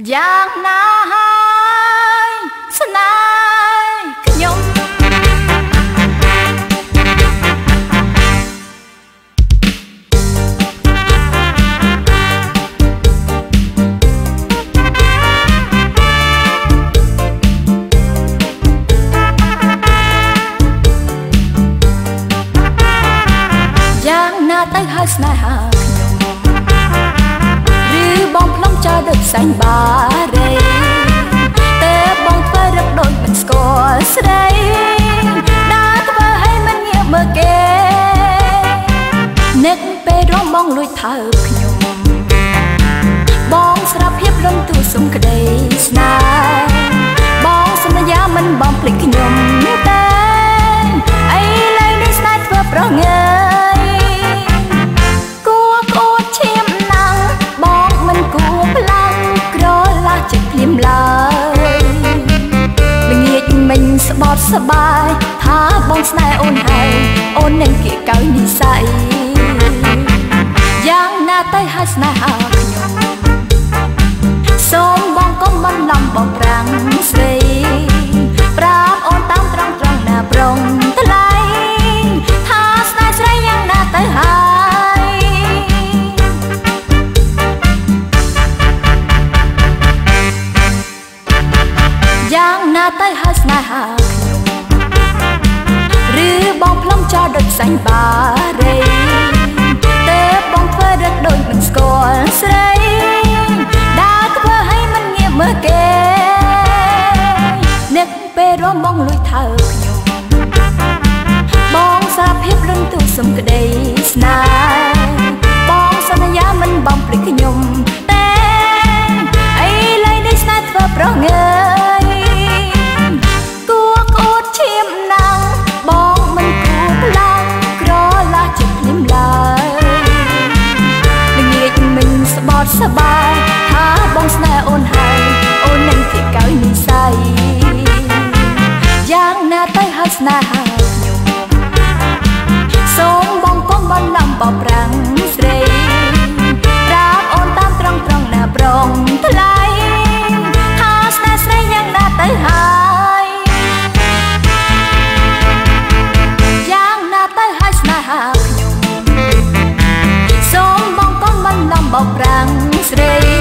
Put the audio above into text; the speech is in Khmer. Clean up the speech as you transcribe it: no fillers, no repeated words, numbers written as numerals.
យ៉ាងណាហើយស្នេហ៍ខ្ញុំយ៉ាងណាទៅហើយស្នេហាបងផ្លុំចោលដូចសែងបារីតែបងធ្វើរឹកដូចមិនស្គាល់ស្រីដើរធ្វើឲ្យមិនងាកមើលគេនឹកពេលរំបងលួចថើបខ្ញុំបងស្រាប់ភាពលំទូសុំក្តីស្នេហ៍បងសន្យាមិនបងភ្លេចខ្ញុំទេអីឡើយនេះស្នេហ៍ធ្វើប្រងើស្បត់សបាយថាបងស្នេហ៍អូនហើយអូននឹងគៀកកៅនិស័យយ៉ាងណាទៅហើយស្នេហាខ្ញុំសូមបងកុំបន្លំបងប្រាំងស្រីប្រាប់អូនតាមត្រង់ណាប្រុងថ្លៃថាស្នេហ៍ស្រីយ៉ាងណាទៅហើយយ៉ាងណាទៅហើយស្នេហាឬបងផ្លុំចោលដូចសែងបារីតែបងធ្វើរឹកដូចមិនស្គាល់ស្រីដើរធ្វើឲ្យមិនងាកមើលគេនឹកពេលរំបងលួចថើបខ្ញុំបងសារភាពលំទូសុំក្តីស្នេហ៍បងសន្យាមិនបងភ្លេចខ្ញុំតែអីឡើយនេះស្នេហ៍ធ្វើប្រងើសបាយថាបងស្នេហ៍អូនហើយអូននឹងគៀកកៅនិស័យយ៉ាងណាទៅហើយស្នេហាខ្ញុំសូមបងកុំបន្លំបបប្រាំងស្រីប្រាប់អូនតាមត្រង់ណាប្រុងថ្លៃថាស្នេហ៍ស្រីយ៉ាងណាទៅហើយយ៉ាងណាទៅហើយស្នេហាខ្ញុំសូមបងកុំបន្លំបបប្រាំងស្រី